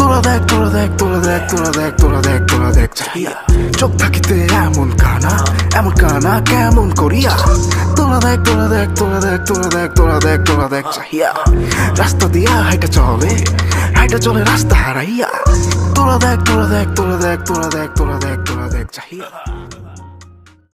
তোরা দেখ তোরা দেখ তোরা দেখ তোরা দেখ তোরা দেখ তোরা দেখ চাহিয়া চোখ থাকিতে এমন কানা কেমন করিয়া তোরা দেখ তোরা দেখ তোরা দেখ তোরা দেখ তোরা দেখ তোরা দেখ চাহিয়া রাস্তা দিয়া হাইটা চলে রাস্তা হারাইয়া তোরা দেখ তোরা দেখ তোরা দেখ তোরা দেখ তোরা দেখ তোরা দেখ চাহিয়া